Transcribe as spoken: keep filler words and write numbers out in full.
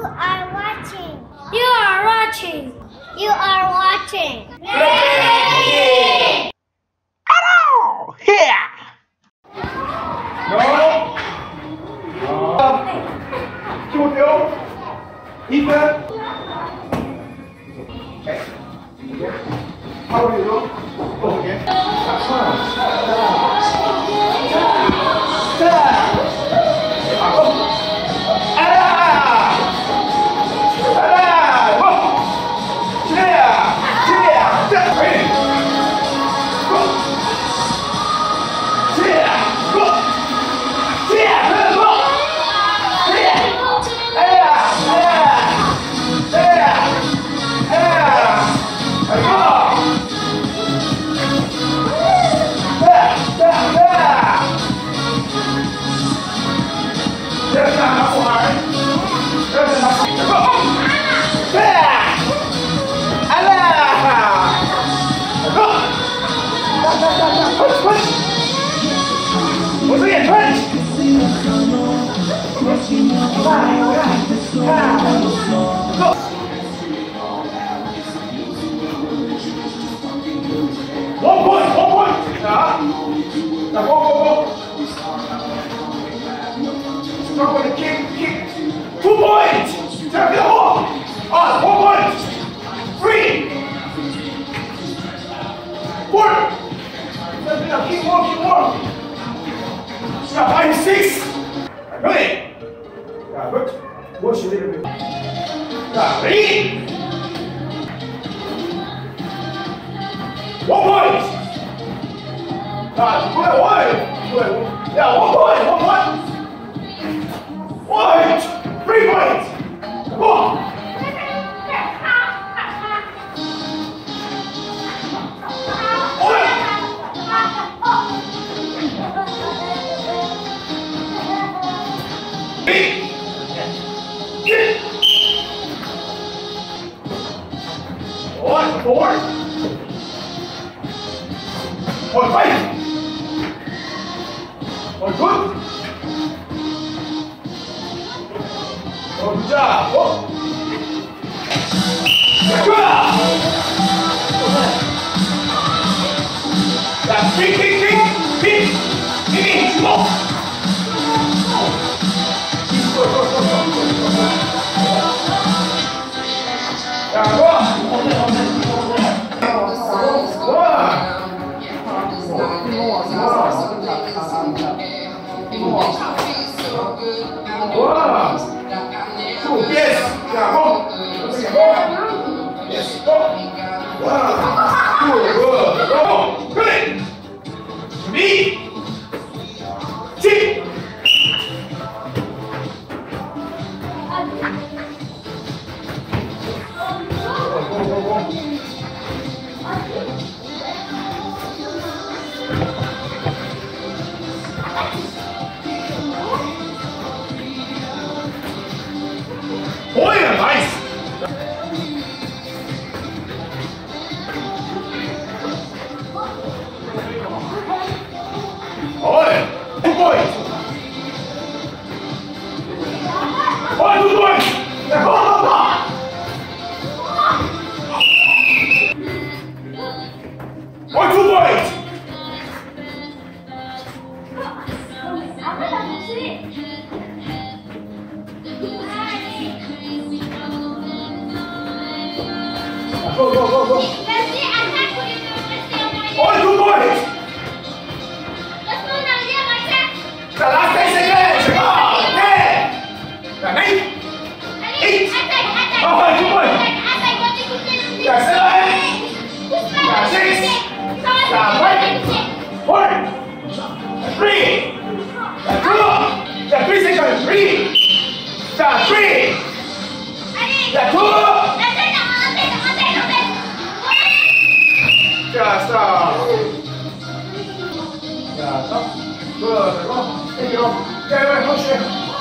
are watching. You are watching. You are watching. Hello! Here! No! Studio! Ethan! Okay. How do you do? Okay. One point, one point. Now, now go, go, go. Start with the kick, kick. Two points. Turn the ball. On, one point. Three. Four. Now, keep more, keep more. Now, five, six. Ready? Yeah, good. Push a little bit. Yeah, ready? One point! Ah, good, one! Good. Yeah, one point, one point! One! Three points! Come on! One! Three! One, four! One fight! One good! Good job! Oh. Good! That's kick, kick, kick, kick! Kick, kick, go! Go, go, go, go, go, go. Yeah, go! Two, yes, yeah, go. Yes, go. One, two, good, go. Good. Me. Chip. Go, go, go, go. Oh yeah, nice! Oh yeah, two points! Oh, two points! Yeah, go, go, go! Oh, two points! Go, go, go, go. Oh, two points. The last ten seconds. Oh, ten. The nine. Eight. Oh, two points. The seven. The six. The five. Four. The three. The two. The three seconds. Three. The three. The two. Yeah, stop. Yeah, stop. Good. Go. Take it off. Get away. Push it.